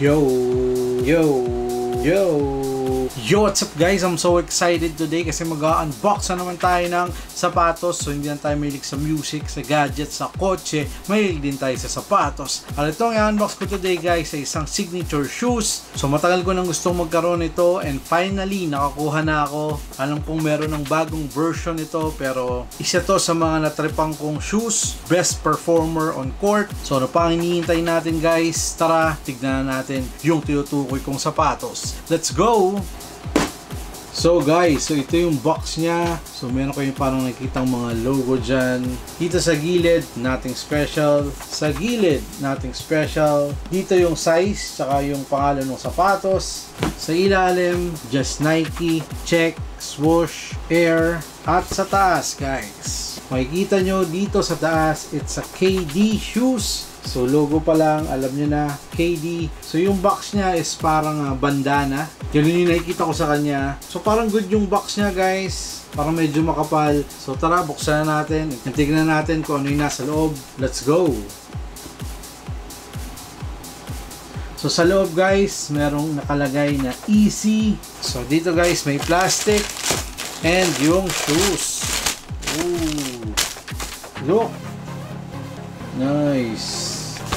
Yo, yo, yo. Yo, what's up guys? I'm so excited today kasi mag-unbox na naman tayo ng sapatos. So hindi lang tayo mahilig sa music, sa gadgets, sa kotse. Mahilig din tayo sa sapatos. At itong i-unbox ko today guys ay isang signature shoes. So matagal ko nang gustong magkaroon ito and finally nakakuha na ako. Alam kong meron ng bagong version ito pero isa to sa mga natripang kong shoes. Best performer on court. So ano pa ang hinihintay natin guys? Tara, tignan natin yung tinutukoy kong sapatos. Let's go! So guys, so ito yung box niya. So meron kayong parang nakikitang mga logo dyan. Dito sa gilid, nothing special. Sa gilid, nothing special. Dito yung size, saka yung pangalan ng sapatos. Sa ilalim, just Nike, check, swoosh, air. At sa taas guys, makikita nyo dito sa taas, it's a KD shoes. So logo pa lang, alam nyo na, KD. So yung box niya is parang bandana. Yun yung nakikita ko sa kanya. So parang good yung box niya guys. Parang medyo makapal. So tara, buksan na natin. Tignan natin kung ano yung nasa loob. Let's go! So sa loob guys, merong nakalagay na easy. So dito guys, may plastic. And yung shoes. Ooh. Look! Nice!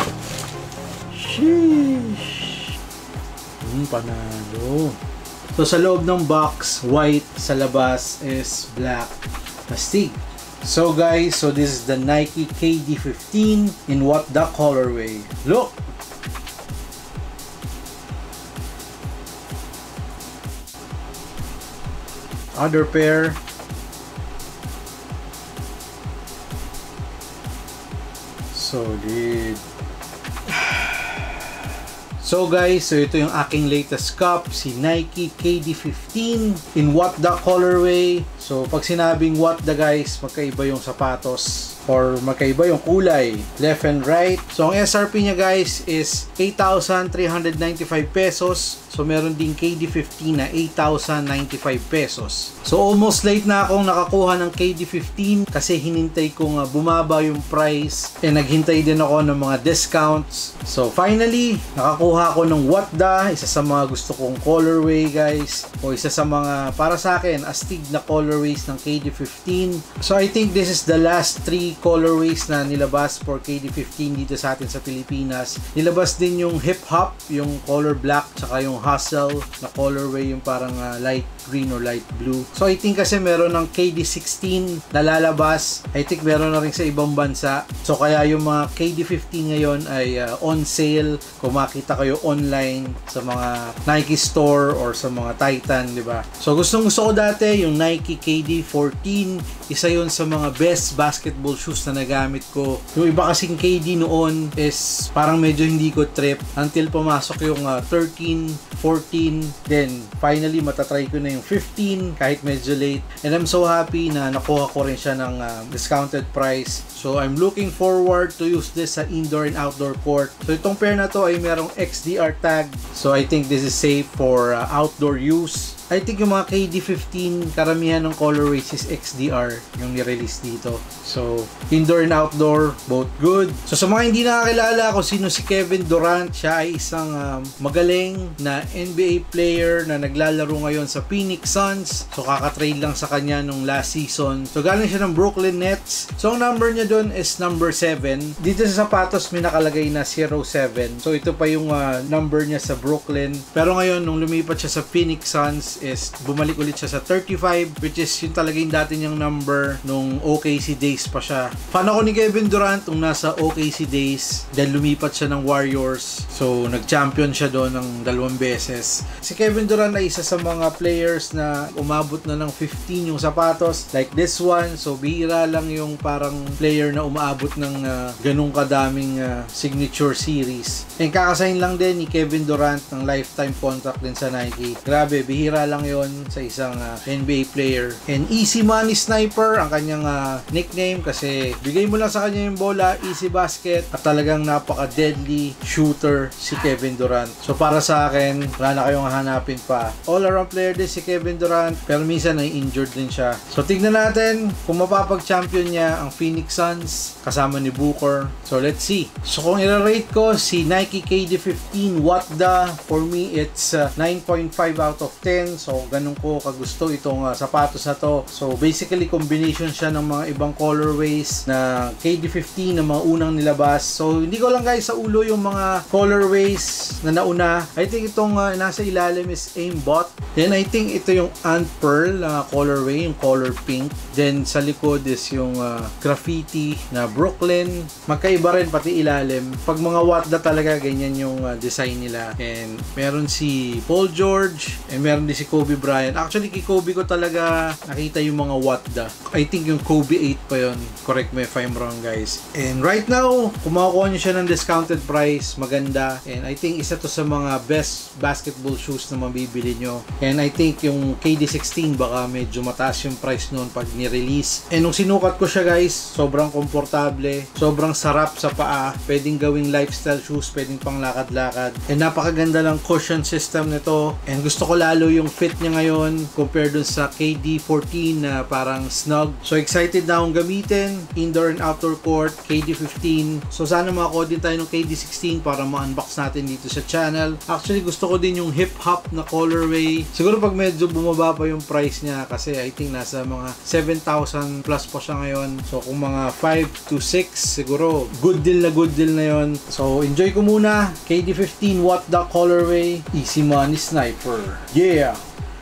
Sheesh! Panalo! So sa loob ng box, white. Sa labas is black plastic. So guys, so this is the Nike KD15 in what the colorway. Look! Other pair. Solid. So guys, so ito yung aking latest cup, si Nike KD15 in what the colorway. So pag sinabing what the guys, magkaiba yung sapatos or magkaiba yung kulay, left and right. So ang SRP niya guys is 8,395 pesos. So meron din KD15 na 8,095 pesos. So almost late na akong nakakuha ng KD15 kasi hinintay kong bumaba yung price and naghintay din ako ng mga discounts. So finally, nakakuha ako ng what the, isa sa mga gusto kong colorway guys, o isa sa mga para sa akin astig na colorways ng KD15. So I think this is the last 3 colorways na nilabas for KD15 dito sa atin sa Pilipinas. Nilabas din yung hip hop, yung color black, tsaka yung hustle na colorway, yung parang light green or light blue. So I think kasi meron ng KD16 na lalabas. I think meron na rin sa ibang bansa. So kaya yung mga KD15 ngayon ay on sale. Kung makita kayo online sa mga Nike store or sa mga Titan, di ba? So gusto ko dati yung Nike KD14. Isa yun sa mga best basketball shoes na nagamit ko. Yung iba kasing KD noon is parang medyo hindi ko trip until pumasok yung 13, 14, then finally matatry ko na yung 15 kahit medyo late, and I'm so happy na nakuha ko rin siya ng discounted price. So I'm looking forward to use this sa indoor and outdoor court. So itong pair na to ay merong XDR tag, so I think this is safe for outdoor use. I think yung mga KD15, karamihan ng colorways is XDR yung ni-release dito. So, indoor and outdoor, both good. So, sa mga hindi nakakilala kung sino si Kevin Durant, siya ay isang magaling na NBA player na naglalaro ngayon sa Phoenix Suns. So, kakatrade lang sa kanya nung last season. So, galing siya ng Brooklyn Nets. So, ang number niya doon is number 7. Dito sa sapatos may nakalagay na 07. So, ito pa yung number niya sa Brooklyn. Pero ngayon, nung lumipat siya sa Phoenix Suns, is bumalik ulit siya sa 35, which is yung talaga yung dati niyang number nung OKC days pa siya. Fan ako ni Kevin Durant nung nasa OKC days, then lumipat siya ng Warriors. So nag-champion siya doon ng 2 beses. Si Kevin Durant ay isa sa mga players na umabot na ng 15 yung sapatos like this one. So bihira lang yung parang player na umaabot ng ganung kadaming signature series. And kakasahin lang din ni Kevin Durant ng lifetime contract din sa Nike. Grabe, bihira lang yon sa isang NBA player. And Easy Money Sniper ang kanyang nickname kasi bigay mo lang sa kanya yung bola, easy basket, at talagang napaka-deadly shooter si Kevin Durant. So para sa akin, wala na kayong hahanapin pa. All-around player din si Kevin Durant, pero minsan ay injured din siya. So tignan natin kung mapapag-champion niya ang Phoenix Suns kasama ni Booker. So let's see. So kung i-rate ko si Nike KD15 what the, for me it's 9.5 out of 10. So ganun ko kagusto itong sapatos na to. So basically combination siya ng mga ibang colorways na KD15 na mga unang nilabas. So hindi ko lang guys sa ulo yung mga colorways na nauna. I think itong nasa ilalim is aimbot. Then I think ito yung Ant Pearl colorway, yung color pink. Then sa likod is yung graffiti na Brooklyn. Magkaiba rin pati ilalim. Pag mga Watda talaga ganyan yung design nila. And meron si Paul George and meron din si Kobe Bryant. Actually kay Kobe ko talaga nakita yung mga Watda. I think yung Kobe 8 pa yon. Correct me if I'm wrong guys. And right now, kung makukuha nyo siya ng discounted price, maganda. And I think isa to sa mga best basketball shoes na mabibili nyo. And I think yung KD16 baka medyo mataas yung price noon pag ni-release. And nung sinukat ko siya guys, sobrang komportable, sobrang sarap sa paa, pwedeng gawing lifestyle shoes, pwedeng pang lakad-lakad. And napakaganda lang cushion system nito. And gusto ko lalo yung fit niya ngayon compared dun sa KD14 na parang snug. So excited na akong gamitin, indoor and outdoor court, KD15. So sana makakuha din tayo ng KD16 para ma-unbox natin dito sa channel. Actually gusto ko din yung hip-hop na colorway. Siguro pag medyo bumaba pa yung price niya kasi I think nasa mga 7,000 plus pa siya ngayon. So kung mga 5 to 6 siguro good deal na yon. So enjoy ko muna KD15 what the colorway, easy money sniper. Yeah.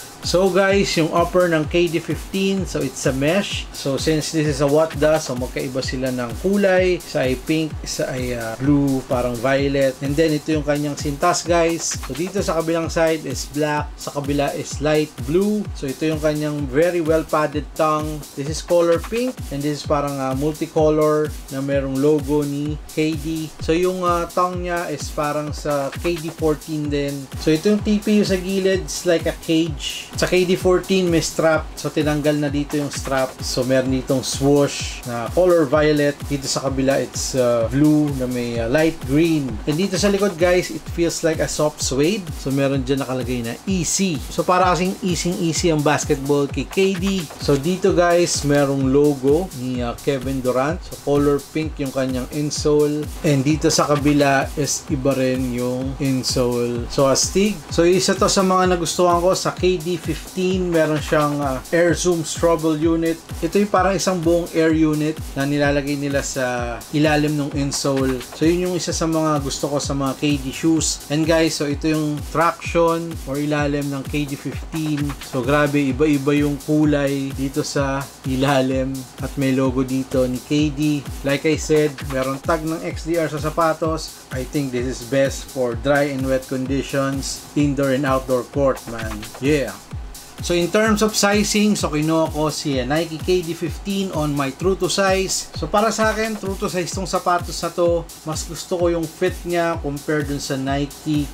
So guys, yung upper ng KD15, so it's a mesh. So since this is a Watda, so magkaiba sila ng kulay. Isa ay pink, isa ay blue, parang violet. And then ito yung kanyang sintas guys. So dito sa kabilang side is black, sa kabila is light blue. So ito yung kanyang very well padded tongue. This is color pink and this is parang multicolor na merong logo ni KD. So yung tongue niya is parang sa KD14 din. So ito yung TPU sa gilid, it's like a cage. Sa KD14 may strap, so tinanggal na dito yung strap. So meron ditong swoosh na color violet. Dito sa kabila it's blue na may light green. And dito sa likod guys, it feels like a soft suede. So meron dyan nakalagay na easy. So para kasing easy ang basketball kay KD. So dito guys, merong logo ni Kevin Durant. So color pink yung kanyang insole. And dito sa kabila is iba rin yung insole. So astig. So isa to sa mga nagustuhan ko sa KD15. Meron siyang air zoom stroble unit. Ito yung parang isang buong air unit na nilalagay nila sa ilalim ng insole. So yun yung isa sa mga gusto ko sa mga KD shoes. And guys, so ito yung traction or ilalim ng KD15. So grabe, iba-iba yung kulay dito sa ilalim at may logo dito ni KD. Like I said, meron tag ng XDR sa sapatos. I think this is best for dry and wet conditions, indoor and outdoor court, man. Yeah. So in terms of sizing, so kinuha ko si Nike KD15 on my true to size. So para sa akin, true to size tong sapatos na to. Mas gusto ko yung fit niya compared dun sa Nike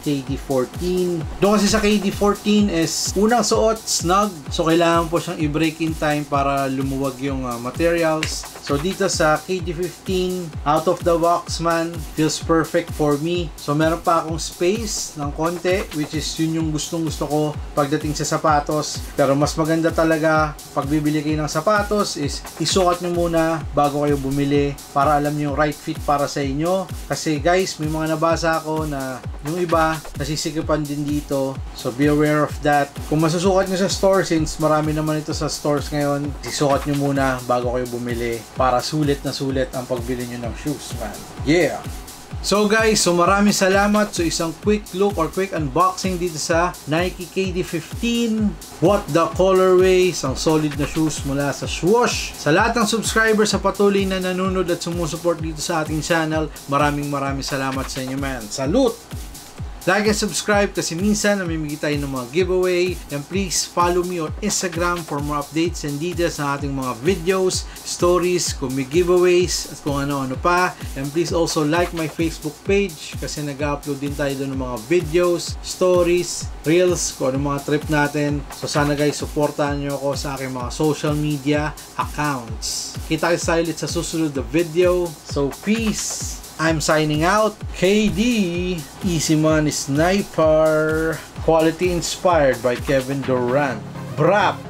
KD14. Doon kasi sa KD14 is unang suot, snug. So kailangan po siyang i-break in time para lumuwag yung materials. So dito sa KD15, out of the box man, feels perfect for me. So meron pa akong space ng konti, which is yun yung gustong-gusto ko pagdating sa sapatos. Pero mas maganda talaga pag bibili kayo ng sapatos is isukat nyo muna bago kayo bumili para alam nyo yung right fit para sa inyo. Kasi guys, may mga nabasa ako na yung iba nasisikipan din dito. So be aware of that. Kung masusukat nyo sa store, since marami naman ito sa stores ngayon, isukat nyo muna bago kayo bumili para sulit na sulit ang pagbili nyo ng shoes, man. Yeah! So guys, so maraming salamat. So isang quick look or quick unboxing dito sa Nike KD15 what the colorway, isang solid na shoes mula sa Swoosh. Sa lahat ng subscribers sa patuloy na nanonood at sumusuport dito sa ating channel, maraming salamat sa inyo, man. Salute! Like and subscribe kasi minsan namimigay tayo ng mga giveaway. And please follow me on Instagram for more updates and details sa ating mga videos, stories, kung may giveaways at kung ano-ano pa. And please also like my Facebook page kasi nag-upload din tayo doon ng mga videos, stories, reels, kung ano mga trip natin. So sana guys, supportahan nyo ako sa aking mga social media accounts. Kita kayo sa ulit sa susunod na video. So peace! I'm signing out. KD, Easy Money Sniper, quality inspired by Kevin Durant. Brap!